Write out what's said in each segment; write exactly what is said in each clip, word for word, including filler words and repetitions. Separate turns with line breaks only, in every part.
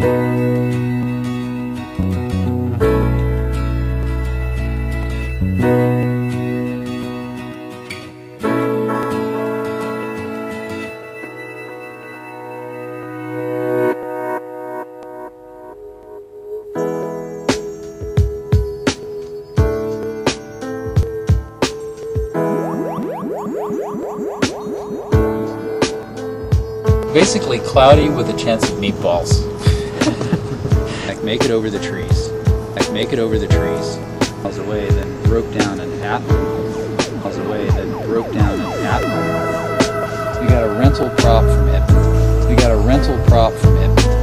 Basically cloudy with a chance of meatballs. Like make it over the trees. Like make it over the trees. Miles away, then broke down and at miles away, then broke down and at. We got a rental prop from Edmonton. We got a rental prop from Edmonton.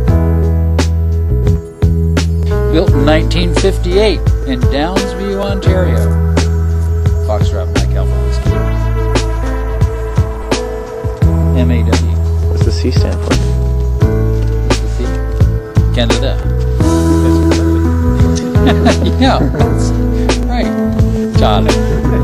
Built in nineteen fifty-eight in Downsview, Ontario. Foxtrot Mike Alpha Whiskey. M A W.
What's the C stand for?
What's the C? Canada. Yeah, that's right. Charlie.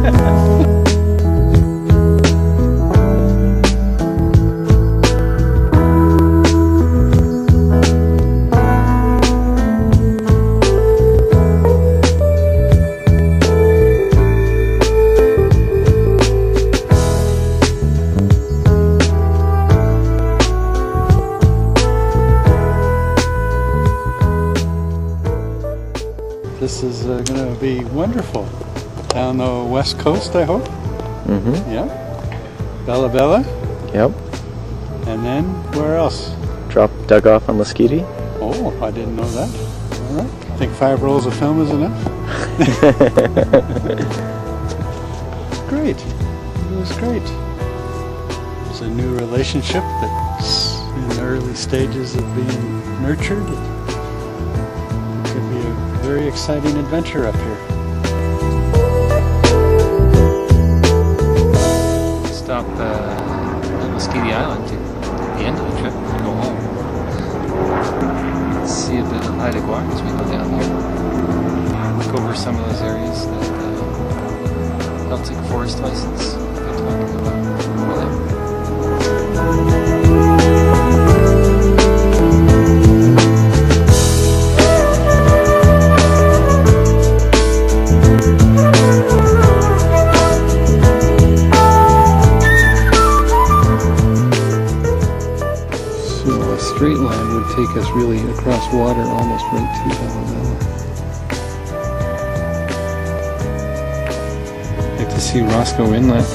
This is uh, going to be wonderful. Down the west coast, I hope.
Mm-hmm.
Yeah. Bella Bella.
Yep.
And then where else?
Drop dug off on Lasqueti.
Oh, I didn't know that. All right. I think five rolls of film is enough. Great. It was great. It's a new relationship that's in the early stages of being nurtured. It could be a very exciting adventure up here.
Stop uh, on Lasqueti Island to the end of the trip and go home. See a bit of Haida Gwaii as we go down here. Look over some of those areas that uh, Celtic Forest license they're talking about over there.
Straight line would take us really across water almost right to Bella Bella. I'd like to see Roscoe Inlet,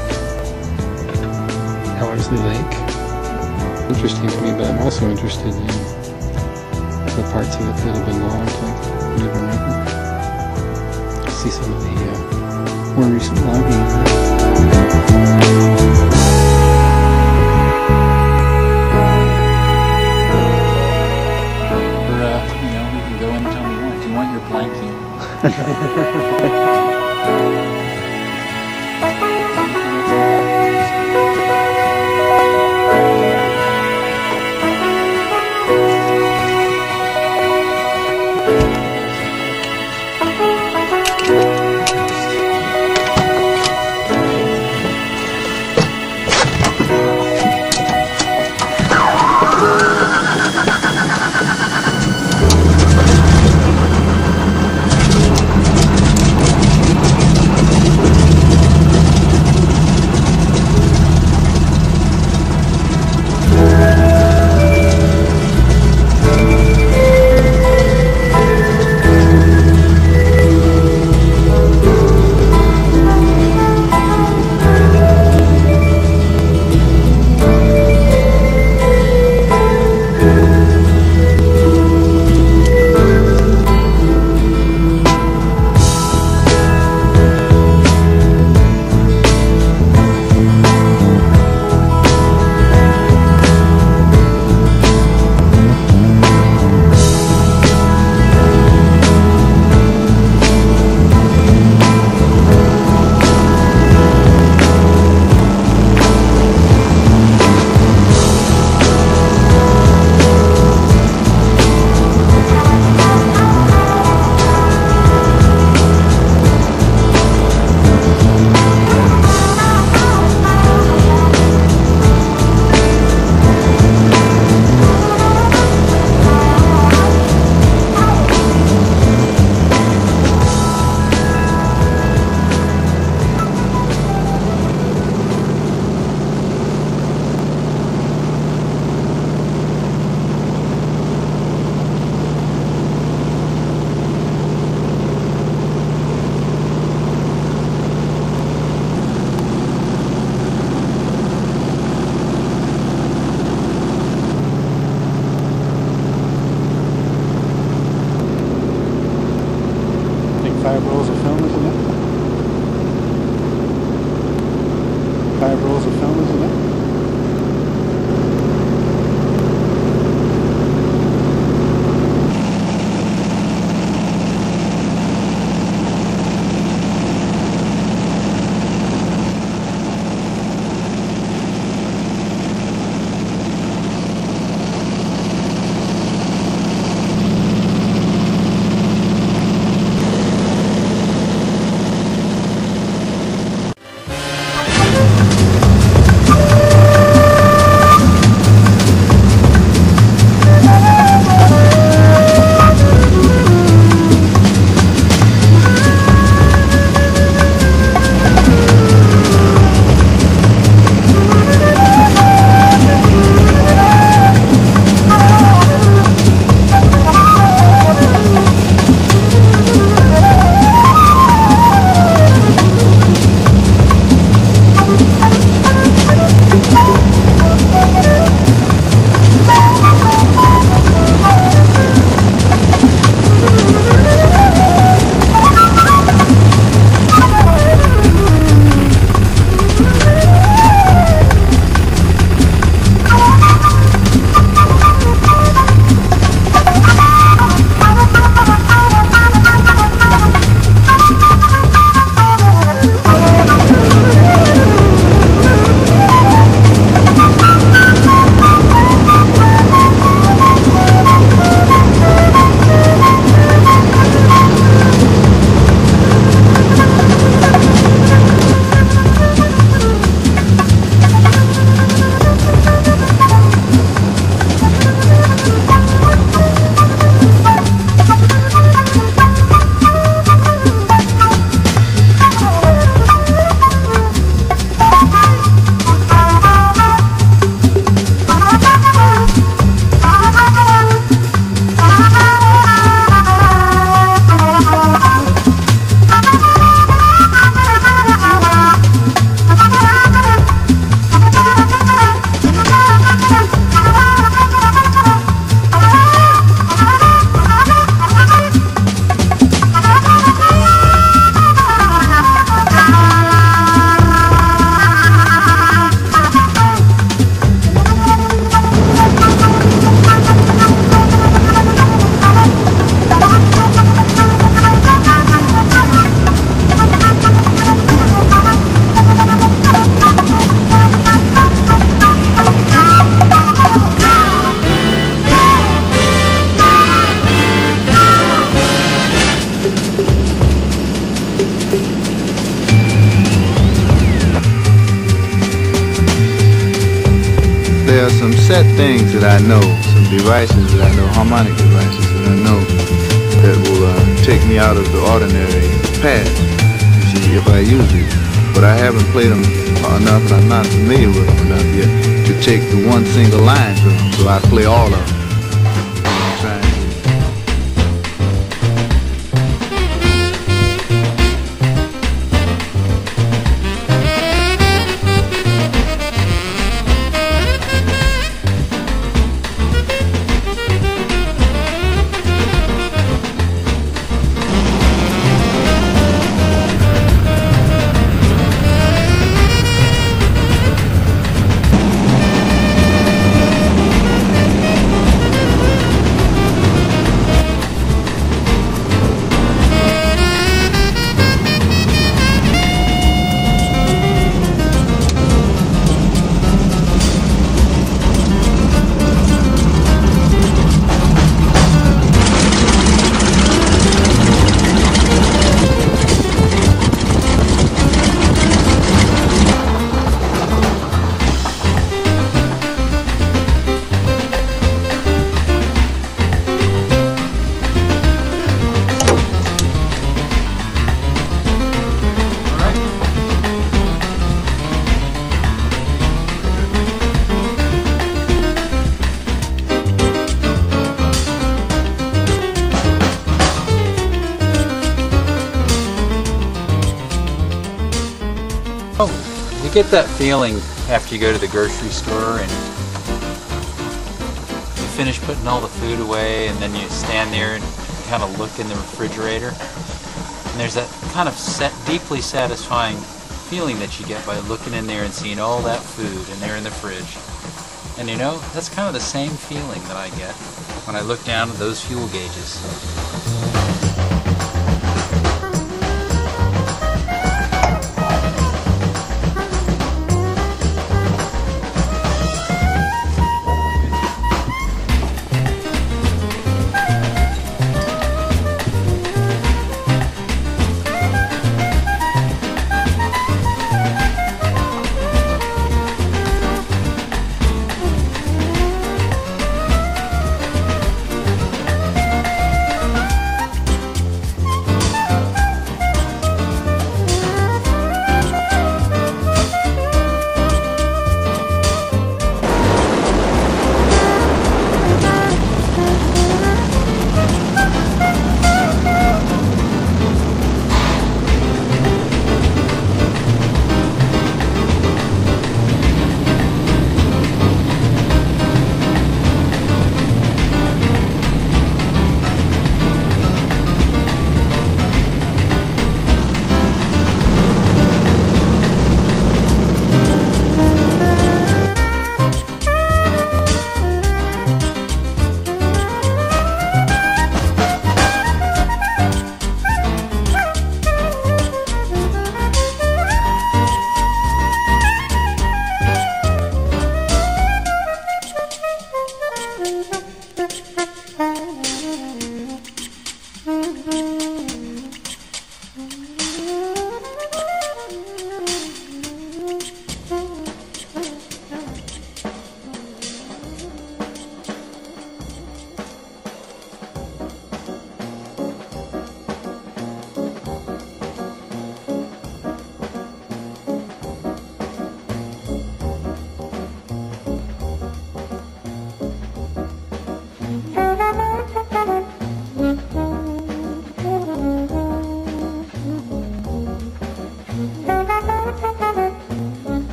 Ellerslie Lake. Interesting to me, but I'm also interested in the parts of it that have been logged, like Beaver River. See some of the uh, more recent logging.
set things that I know, some devices that I know, harmonic devices that I know that will uh, take me out of the ordinary path, you see, if I use it. But I haven't played them enough and I'm not familiar with them enough yet to take the one single line to them, so I play all of them. I'm trying to
You get that feeling after you go to the grocery store and you finish putting all the food away, and then you stand there and kind of look in the refrigerator, and there's that kind of set, deeply satisfying feeling that you get by looking in there and seeing all that food in there in the fridge. And you know, that's kind of the same feeling that I get when I look down at those fuel gauges.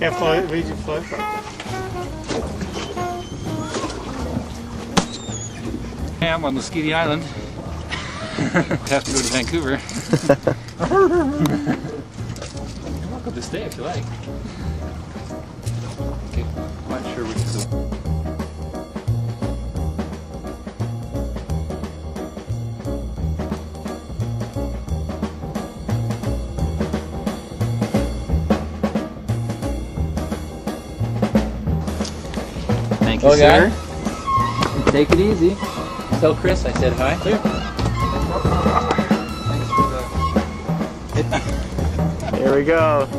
can't fly, we can fly.
I'm on Muscogee Island. Have to go to Vancouver. You're welcome to stay if you like. Okay, I'm not sure which is the
Thank you, sir. Take it easy. Tell Chris I said hi. Thanks for the...
Here we go.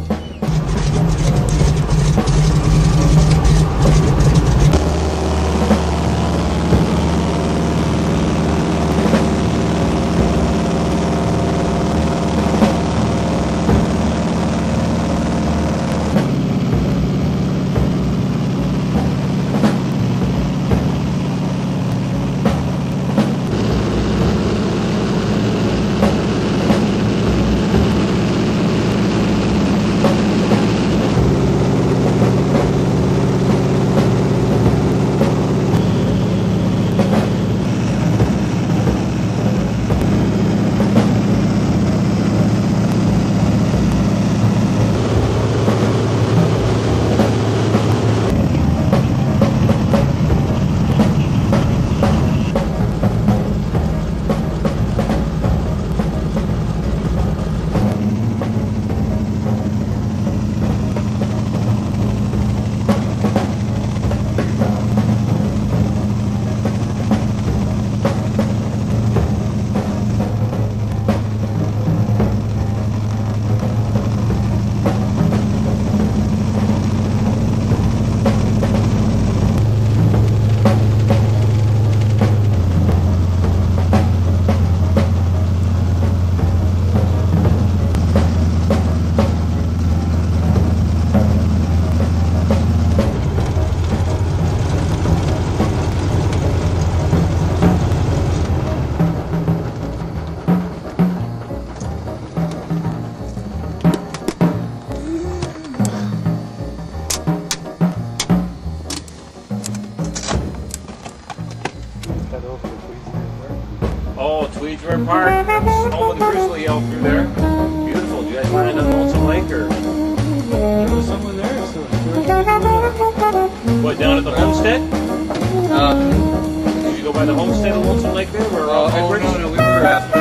Oh, Tweedsburg Park. Home of the grizzly elk through there. Beautiful. Do you guys land on Lonesome Lake or?
There was someone there, so
What, down at the homestead?
Uh,
Did you go by the homestead of Lonesome Lake there? Or
oh,
uh,
oh, no, no, we were uh,